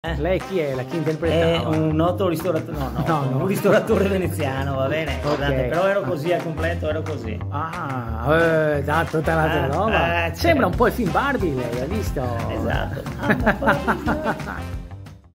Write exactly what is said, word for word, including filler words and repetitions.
Eh. Lei chi è? La chi È interpretava? un noto ristoratore, no, no, No, no. un ristoratore veneziano, va bene? Ok. Guardate, però ero così al completo, ero così. Ah, eh, esatto, tutta l'altra Eh, roba. eh, Sembra certo. un po' il film Barbie, lei ha visto? Esatto. Ah, ma poi-